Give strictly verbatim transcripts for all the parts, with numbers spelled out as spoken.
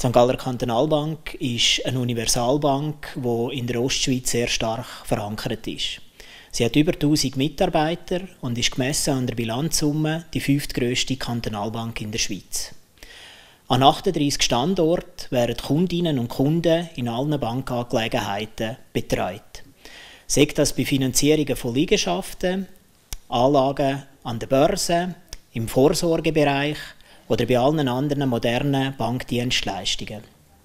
Die Sankt Galler Kantonalbank ist eine Universalbank, die in der Ostschweiz sehr stark verankert ist. Sie hat über tausend Mitarbeiter und ist gemessen an der Bilanzsumme die fünftgrösste Kantonalbank in der Schweiz. An achtunddreissig Standorten werden Kundinnen und Kunden in allen Bankangelegenheiten betreut. Sei das bei Finanzierungen von Liegenschaften, Anlagen an der Börse, im Vorsorgebereich oder bei allen anderen modernen Bankdienstleistungen.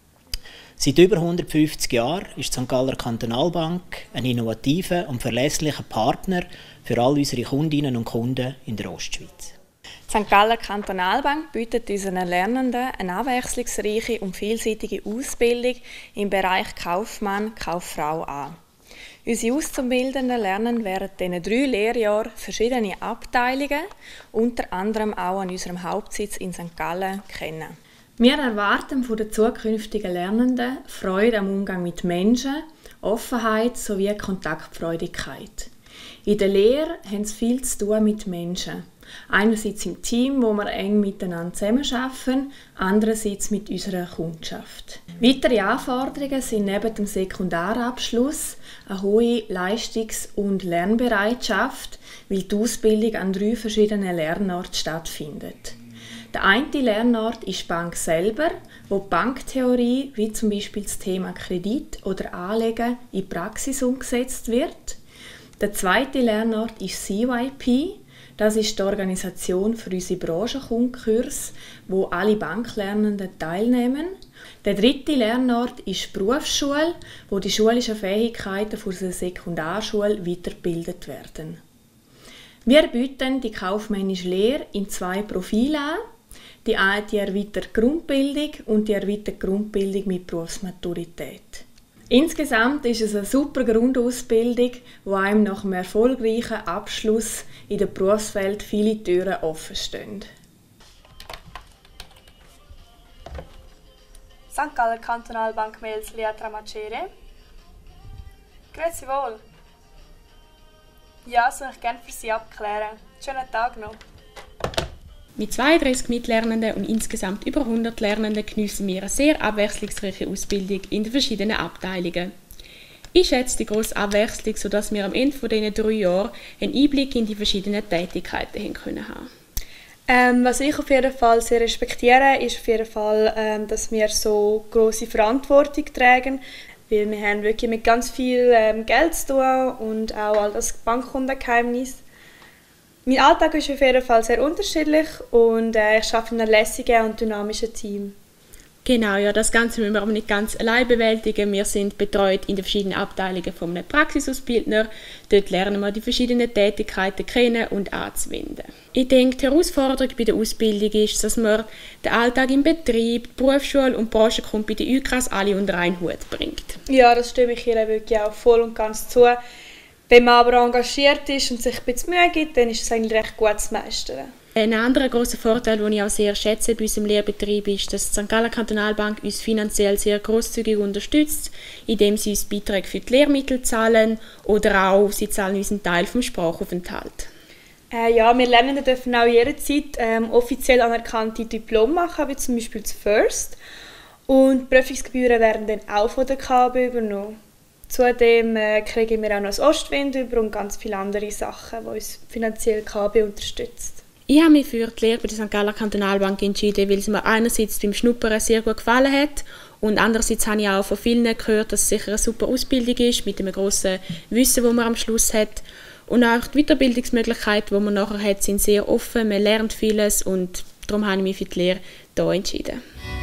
Seit über hundertfünfzig Jahren ist die Sankt Galler Kantonalbank ein innovativer und verlässlicher Partner für all unsere Kundinnen und Kunden in der Ostschweiz. Die Sankt Galler Kantonalbank bietet unseren Lernenden eine abwechslungsreiche und vielseitige Ausbildung im Bereich Kaufmann, Kauffrau an. Unsere Auszubildenden lernen während diesen drei Lehrjahren verschiedene Abteilungen, unter anderem auch an unserem Hauptsitz in Sankt Gallen, kennen. Wir erwarten von den zukünftigen Lernenden Freude am Umgang mit Menschen, Offenheit sowie Kontaktfreudigkeit. In der Lehre haben sie viel zu tun mit Menschen. Einerseits im Team, wo wir eng miteinander zusammenarbeiten, andererseits mit unserer Kundschaft. Weitere Anforderungen sind neben dem Sekundarabschluss eine hohe Leistungs- und Lernbereitschaft, weil die Ausbildung an drei verschiedenen Lernorten stattfindet. Der eine Lernort ist die Bank selber, wo die Banktheorie, wie zum Beispiel das Thema Kredit oder Anlegen, in die Praxis umgesetzt wird. Der zweite Lernort ist C Y P. Das ist die Organisation für unsere Branchenkundenkurse, wo alle Banklernenden teilnehmen. Der dritte Lernort ist die Berufsschule, wo die schulischen Fähigkeiten von der Sekundarschule weitergebildet werden. Wir bieten die kaufmännische Lehre in zwei Profile an. Die, die erweiterte Grundbildung und die erweiterte Grundbildung mit Berufsmaturität. Insgesamt ist es eine super Grundausbildung, die einem nach einem erfolgreichen Abschluss in der Berufswelt viele Türen offen stehen. Sankt Galler Kantonalbank Mels Lea Tramacere. Grüezi wohl. Ja, soll ich gerne für Sie abklären. Schönen Tag noch. Mit zweiunddreißig Mitlernenden und insgesamt über hundert Lernenden geniessen wir eine sehr abwechslungsreiche Ausbildung in den verschiedenen Abteilungen. Ich schätze die grosse Abwechslung, sodass wir am Ende dieser drei Jahre einen Einblick in die verschiedenen Tätigkeiten haben können. Ähm, was ich auf jeden Fall sehr respektiere, ist auf jeden Fall, ähm, dass wir so grosse Verantwortung tragen, weil wir haben wirklich mit ganz viel ähm, Geld zu tun und auch all das Bankkundengeheimnis. Mein Alltag ist auf jeden Fall sehr unterschiedlich und äh, ich arbeite in einem lässigen und dynamischen Team. Genau, ja, das Ganze müssen wir aber nicht ganz allein bewältigen. Wir sind betreut in den verschiedenen Abteilungen von einem Praxisausbildner. Dort lernen wir die verschiedenen Tätigkeiten kennen und anzuwenden. Ich denke, die Herausforderung bei der Ausbildung ist, dass man den Alltag im Betrieb, die Berufsschule und die Branchenkunde bei den Ü K A S alle unter einen Hut bringt. Ja, das stimme ich ihr wirklich auch voll und ganz zu. Wenn man aber engagiert ist und sich ein bisschen Mühe gibt, dann ist es eigentlich recht gut zu meistern. Ein anderer grosser Vorteil, den ich auch sehr schätze bei unserem Lehrbetrieb, ist, dass die Sankt Galler Kantonalbank uns finanziell sehr grosszügig unterstützt, indem sie uns Beiträge für die Lehrmittel zahlen oder auch sie zahlen uns einen Teil vom Sprachaufenthalt. Äh, ja, wir Lernenden dürfen auch jederzeit ähm, offiziell anerkannte Diplome machen, wie zum Beispiel das First. Und die Prüfungsgebühren werden dann auch von der K B übernommen. Zudem äh, kriegen wir auch noch das Ostwind über und ganz viele andere Sachen, die uns finanziell K B unterstützt. Ich habe mich für die Lehre bei der Sankt Galler Kantonalbank entschieden, weil sie mir einerseits beim Schnuppern sehr gut gefallen hat und andererseits habe ich auch von vielen gehört, dass es sicher eine super Ausbildung ist, mit einem grossen Wissen, das man am Schluss hat. Und auch die Weiterbildungsmöglichkeiten, die man nachher hat, sind sehr offen, man lernt vieles und darum habe ich mich für die Lehre hier entschieden.